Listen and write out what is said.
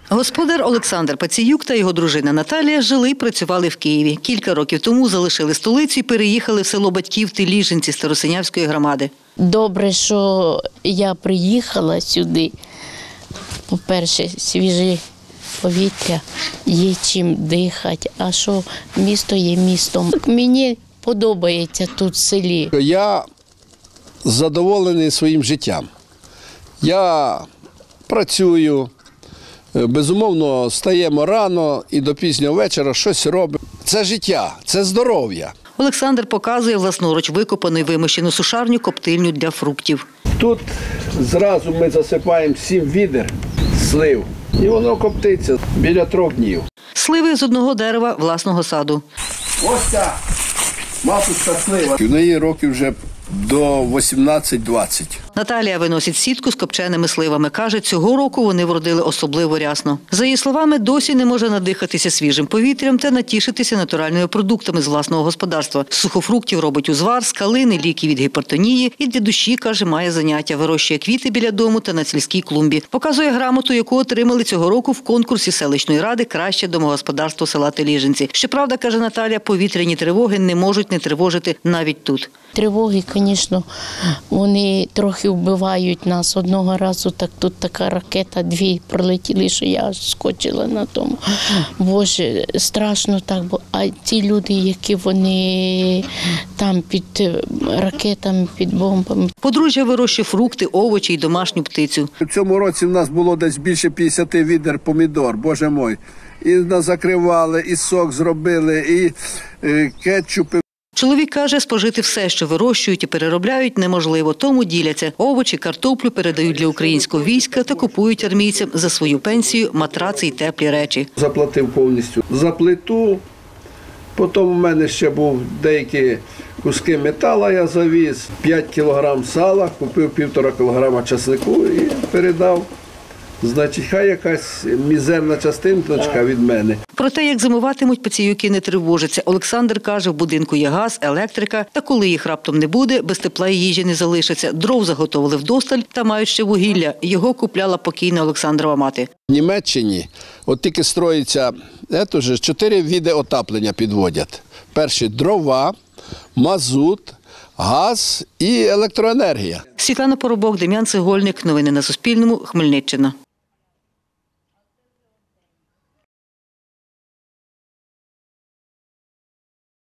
Господар Олександр Паціюк та його дружина Наталія жили і працювали в Києві. Кілька років тому залишили столицю і переїхали в село батьків Тиліжинці Старосинявської громади. Добре, що я приїхала сюди. По-перше, свіже повітря, є чим дихати, а що місто є містом. Мені подобається тут в селі. Я задоволений своїм життям. Я працюю, безумовно, стаємо рано і до пізнього вечора щось робимо. Це життя, це здоров'я. Олександр показує власноруч викопану і вимощену сушарню коптильню для фруктів. Тут зразу ми засипаємо 7 відер слив, і воно коптиться біля 3 днів. Сливи з одного дерева власного саду. Ось ця матушка слива. У неї років вже до 18-20. Наталія виносить сітку з копченими сливами. Каже, цього року вони вродили особливо рясно. За її словами, досі не може надихатися свіжим повітрям та натішитися натуральними продуктами з власного господарства. З сухофруктів робить узвар, з калини, ліки від гіпертонії. І для душі, каже, має заняття. Вирощує квіти біля дому та на сільській клумбі. Показує грамоту, яку отримали цього року в конкурсі селищної ради «Краще домогосподарство села Тиліжинці». Щоправда, каже Наталія, повітряні тривоги не можуть не тривожити навіть тут. Тривоги, звісно, вони трохи вбивають нас. Одного разу так тут така ракета, 2 пролетіли, що я аж скочила на тому. Боже, страшно так, а ті люди, які вони там під ракетами, під бомбами. Подружжя вирощує фрукти, овочі і домашню птицю. У цьому році в нас було десь більше 50 відер помідор, боже мой. І нас закривали, і сок зробили, і кетчупи. Чоловік каже, спожити все, що вирощують і переробляють, неможливо, тому діляться. Овочі, картоплю передають для українського війська та купують армійцям за свою пенсію матраци й теплі речі. Заплатив повністю за плиту, потім у мене ще був деякі куски металу, я завіз, 5 кілограм сала, купив 1,5 кілограма часнику і передав. Значить, хай якась мізерна частинка від мене. Про те, як зимуватимуть, Паціюки не тривожаться. Олександр каже, в будинку є газ, електрика, та коли їх раптом не буде, без тепла і їжі не залишиться. Дров заготовили вдосталь та мають ще вугілля. Його купляла покійна Олександрова мати. В Німеччині от тільки строїться 4 види отоплення підводять. Перші – дрова, мазут, газ і електроенергія. Світлана Поробок, Дем'ян Цегольник. Новини на Суспільному. Хмельниччина.